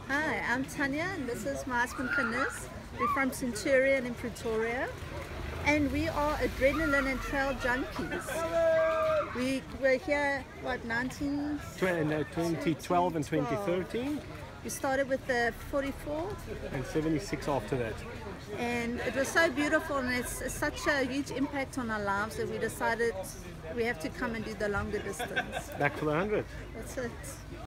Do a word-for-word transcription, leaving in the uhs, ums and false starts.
Hi, I'm Tanya and this is my husband Genis. We're from Centurion in Pretoria and we are adrenaline and trail junkies. We were here, what, nineteen... twenty twelve and twenty thirteen. We started with the forty-four. And seventy-six after that. And it was so beautiful and it's, it's such a huge impact on our lives that we decided we have to come and do the longer distance. Back for the hundred. That's it.